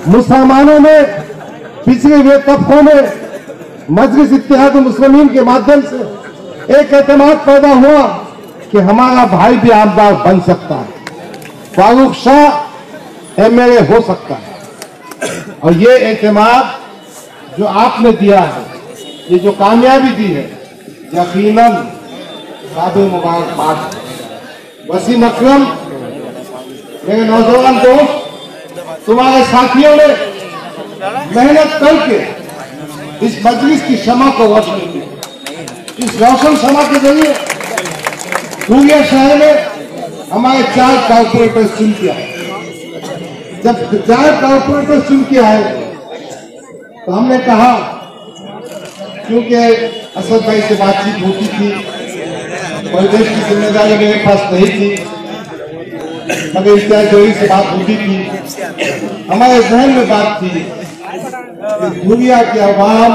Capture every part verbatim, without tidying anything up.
मुसलमानों में, पिछड़े हुए तबकों में मजलिस इत्तेहाद मुस्लिमीन के माध्यम से एक एतमाद पैदा हुआ कि हमारा भाई भी आमदार बन सकता है, फारूक शाह एमएलए हो सकता है। और ये एतमाद जो आपने दिया है, ये जो कामयाबी दी है, यकीनन काबिल मुबारकबाद। वसीम अकरम, मेरे नौजवान दोस्त, तुम्हारे साथियों ने मेहनत करके इस मजलिस की शमा को रोशन किया। इस रोशन शमा के जरिए धुरिया शहर में हमारे चार कारपोरेटर चुन किया है। जब चार कारपोरेटर चुन किया है तो हमने कहा, क्योंकि असद भाई से बातचीत होती थी, प्रदेश की जिम्मेदारी मेरे पास नहीं थी, मगर इम्तियाज जोहरी से बात होती थी, हमारे जहन में बात थी कि दुनिया के अवाम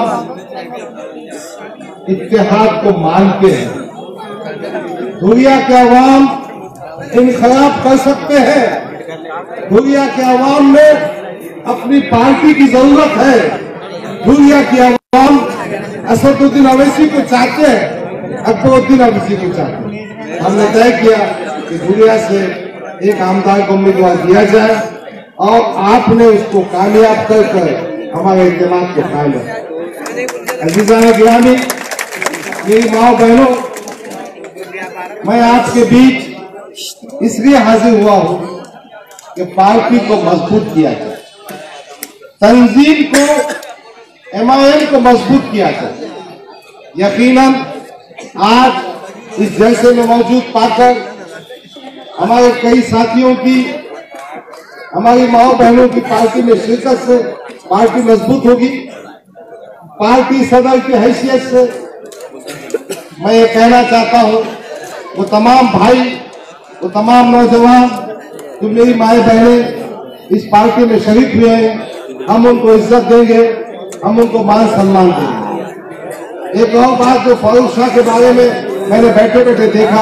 इत्तेहाद को मानते हैं, दुनिया के अवाम इनकलाब कर सकते हैं, दुनिया के अवाम में अपनी पार्टी की जरूरत है, दुनिया की अवाम असदुद्दीन अवैसी को चाहते हैं, अकबरुद्दीन अवैसी को चाहते हैं। हमने तय किया कि दुनिया से एक आमदार को उम्मीदवार दिया जाए और आपने उसको कामयाब कर कर हमारे इत्तेमाद को कायम रखा। अजीज़ान गिरामी, मेरी माओ बहनों, मैं आपके बीच इसलिए हाजिर हुआ हूं कि पार्टी को मजबूत किया जाए, तंजीम को, एमआईएम को मजबूत किया जाए। यकीनन आज इस जलसे में मौजूद पाकर हमारे कई साथियों की, हमारी माओ बहनों की पार्टी में शिरकत से पार्टी मजबूत होगी। पार्टी सदर की हैसियत से मैं ये कहना चाहता हूं, वो तमाम भाई, वो तमाम नौजवान जो मेरी माए बहनें इस पार्टी में शरीक हुए हैं, हम उनको इज्जत देंगे, हम उनको मान सम्मान देंगे। एक और बात जो फारूक शाह के बारे में मैंने बैठे बैठे देखा,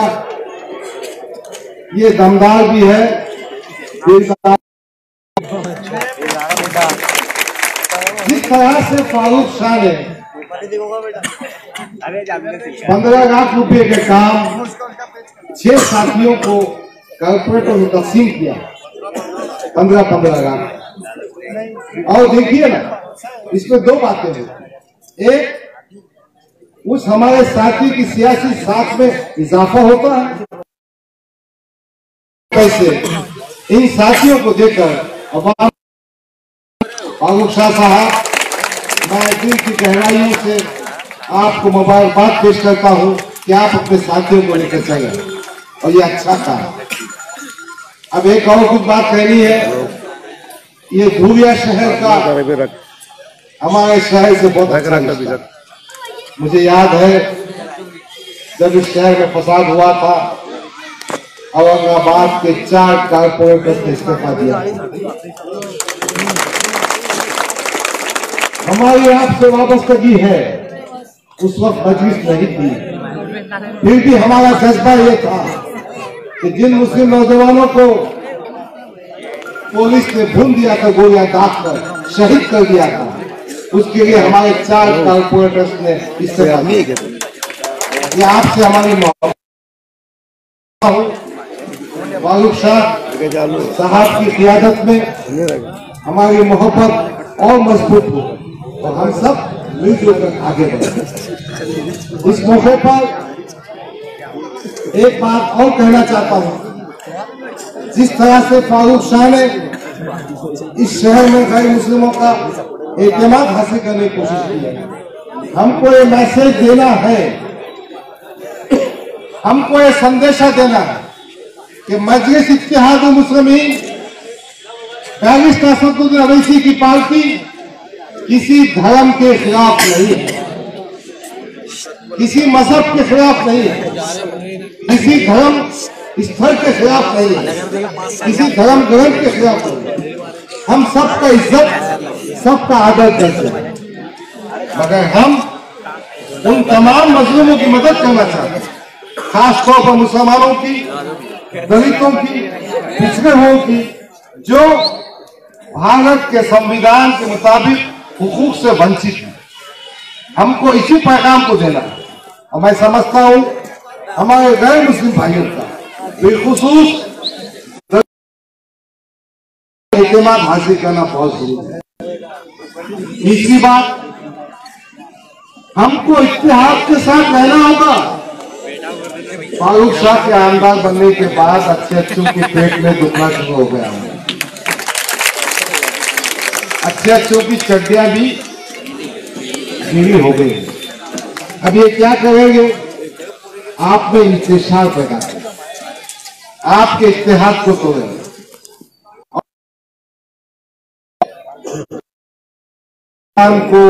ये दमदार भी है, जिस तरह से फारूक शाह ने पंद्रह लाख रुपए के काम छह साथियों को कॉर्पोरेटर में तकसीम किया, पंद्रह पंद्रह लाख। और देखिए ना, इसमें दो बातें हैं। एक, उस हमारे साथी की सियासी साख में इजाफा होता है, कैसे इन साथियों को देखकर अवाम, फारूक शाह साहब, मैं दिल की गहराइयों से आपको मुबारकबाद पेश करता हूं कि आप अपने साथियों को लेकर चले और ये अच्छा काम। अब एक और कुछ बात कहनी है, ये धुरिया शहर का हमारे शहर से बहुत अच्छा रिश्ता। मुझे याद है जब इस शहर में फसाद हुआ था, औरंगाबाद के चार कारपोरेटर्स ने इस्तीफा दिया। हमारी आपसे वाबस्तगी है, उस वक्त मजलिस नहीं थी, फिर भी हमारा जज्बा ये था कि जिन मुस्लिम नौजवानों को पुलिस ने भून दिया था, गोलियां दाग कर शहीद कर दिया था, उसके लिए हमारे चार कारपोरेटर्स ने इस्तीफा दिया। ये आपसे हमारी मोहब्बत, फारूक शाह साहब की क़ियादत में हमारी मोहब्बत और मजबूत हो और हम सब मिलजुल कर आगे बढ़े। इस मौके पर एक बात और कहना चाहता हूं, जिस तरह से फारूक शाह ने इस शहर में गैर मुस्लिमों का एतमाद हासिल करने की कोशिश की है, हमको ये मैसेज देना है, हमको ये संदेशा देना है कि मजलिस इत्तेहाद मुस्लिमीन, बैरिस्टर असदुद्दीन अवैसी की पार्टी किसी धर्म के खिलाफ नहीं है, किसी मजहब के खिलाफ नहीं है, किसी धर्म स्थल के खिलाफ नहीं है, किसी धर्म ग्रंथ के खिलाफ नहीं है। हम सबका इज्जत, सबका आदर करते हैं, मगर हम उन तमाम मजलूमों की मदद करना चाहते हैं, खासतौर पर मुसलमानों की, दलितों की, पिछड़े हुओं की, जो भारत के संविधान के मुताबिक हुकूक से वंचित हैं। हमको इसी पैगाम को देना है। और मैं समझता हूं हमारे गैर मुस्लिम भाइयों का बिलखुसूस एतमाद हासिल करना बहुत जरूरी है। तीसरी बात, हमको इत्तेहाद के साथ रहना होगा। फारूक शाह के आमदार बनने के बाद अच्छे अच्छों के पेट में दुखना शुरू हो गया है। अच्छे अच्छों की चड्डियां भी ढीली हो गई। अब ये क्या करेंगे? आप में इंतशार पैदा करें, आपके इत्तेहाद को तोड़ेंगे। को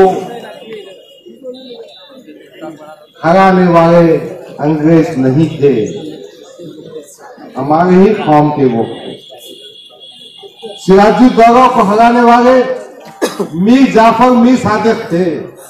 हराने वाले अंग्रेज नहीं थे, हमारे ही कौम के वो थे। सिराजुद्दौला को हराने वाले मीर जाफर मीर सादिक थे।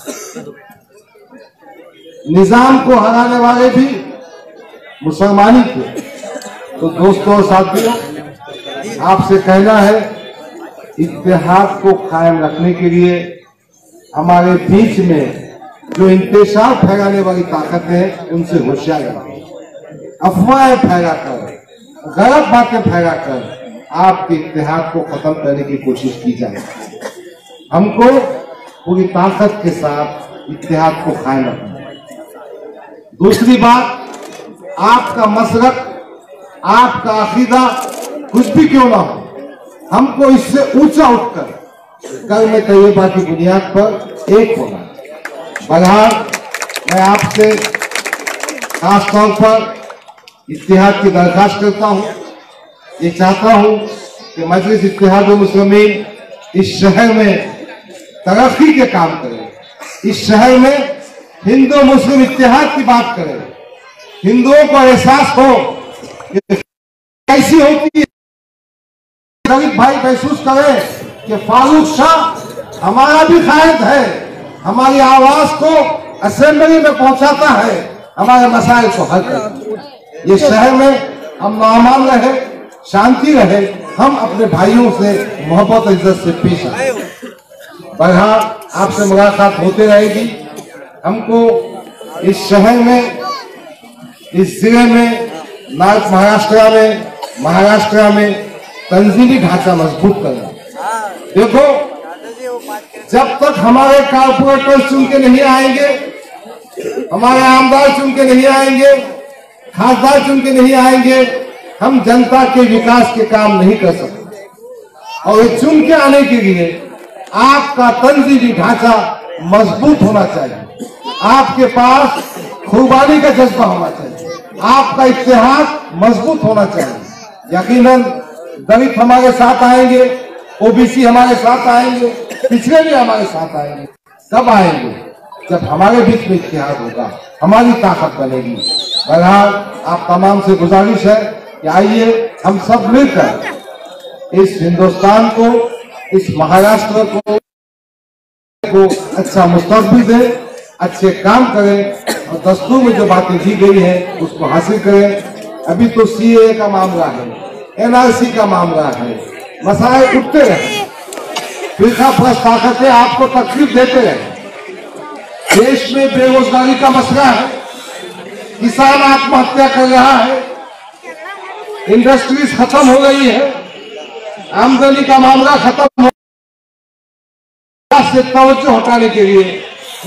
निजाम को हराने वाले भी मुसलमानी थे। तो दोस्तों और साथियों, आपसे कहना है इत्तेहाद को कायम रखने के लिए हमारे बीच में जो इंतशार फैलाने वाली ताकत है उनसे होशियार रहें। अफवाहें फैलाकर, गलत बातें फैलाकर आपके इत्तेहाद को खत्म करने की कोशिश की जाए। हमको पूरी ताकत के साथ इत्तेहाद को कायम रखना है। दूसरी बात, आपका मसलक, आपका अकीदा कुछ भी क्यों ना हो, हमको इससे ऊंचा उठकर कल में तैयबा की बुनियाद पर एक होना। बहरहाल मैं आपसे खास तौर पर इत्तेहाद की दरखास्त करता हूं। ये चाहता हूं कि मजलिस इत्तेहाद मुस्लिमीन इस शहर में तरक्की के काम करे, इस शहर में हिंदू मुस्लिम इत्तेहाद की बात करें, हिंदुओं को एहसास हो कि कैसी होती है। गरीब भाई महसूस करें कि फारूक शाह हमारा भी कायद है, हमारी आवाज को असेंबली में पहुंचाता है, हमारे मसाइल को हल करता है। ये शहर में हम अमान रहे, शांति रहे, हम अपने भाइयों से मोहब्बत इज्जत से पेश आए। बहरहाल आपसे मुलाकात होती रहेगी। हमको इस शहर में, इस जिले में, नॉर्थ महाराष्ट्र में, महाराष्ट्र में तंजीमी ढांचा मजबूत करना। देखो, जब तक हमारे कारपोरेटर चुन के नहीं आएंगे, हमारे आमदार चुन के नहीं आएंगे, खासदार चुन के नहीं आएंगे, हम जनता के विकास के काम नहीं कर सकते। और ये चुन के आने के लिए आपका तंजीमी ढांचा मजबूत होना चाहिए, आपके पास खुबानी का जज्बा होना चाहिए, आपका इत्तेहाद मजबूत होना चाहिए। यकीनन दलित हमारे साथ आएंगे, ओबीसी हमारे साथ आएंगे, पिछड़े भी हमारे साथ आएंगे। कब आएंगे? जब हमारे बीच में इत्तेहाद होगा, हमारी ताकत बनेगी। बहरहाल आप तमाम से गुजारिश है कि आइए हम सब मिलकर इस हिंदुस्तान को, इस महाराष्ट्र को, को अच्छा मुस्तकबिल दें, अच्छे काम करें और दस्तूर में जो बातें दी गई है उसको हासिल करें। अभी तो सीए का मामला है, एनआरसी का मामला है, मसाइल उठते रहे, फिरका फर्स्ट ताकतें आपको तकलीफ देते रहे। देश में बेरोजगारी का मसला है, किसान आत्महत्या कर रहा है, इंडस्ट्रीज खत्म हो गई है, आमदनी का मामला खत्म हो, से तवज्जो हटाने के लिए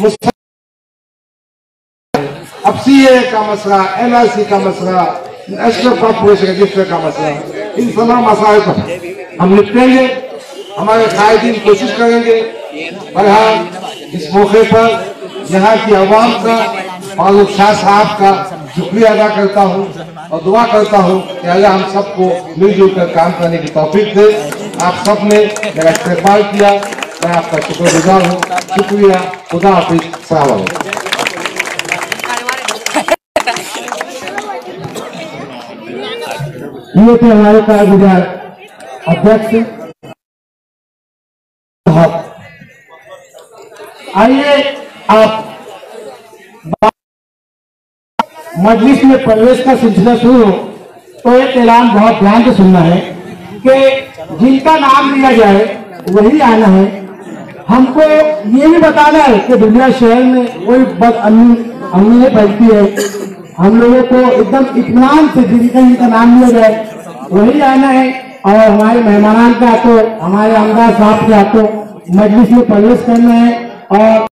अब सीए का मसला, एनआरसी का मसला, नेशनल कॉर्पोरेशन रजिस्टर का मसला, इन तमाम मसाइल पर हम निपटेंगे। हमारे कायदीन कोशिश करेंगे। बहरहाल इस मौके पर यहाँ की आवाम का, फारूक शाह साहब का शुक्रिया अदा करता हूँ और दुआ करता हूँ कि अल्लाह हम सबको मिलजुल कर काम करने की तौफीक दे। आप सब ने मेरा इस्तेमाल किया, मैं आपका शुक्रगुजार हूँ। शुक्रिया, खुदा हाफिज, सलाम अलैकुम। ये थे हमारे कारगुजार अध्यक्ष। आइए आप मजलिस में प्रवेश का सिलसिला शुरू हो तो एक ऐलान बहुत ध्यान से सुनना है कि जिनका नाम लिया जाए वही आना है। हमको ये भी बताना है कि दुनिया शहर में कोई बद अमनी नहीं फैलती है। हम लोगों को एकदम इत्मीनान से जिनका इनका नाम लिया जाए वही आना है। और हमारे मेहमान के हाथों, हमारे आमदार साहब के हाथों मजलिस में प्रवेश करना है। और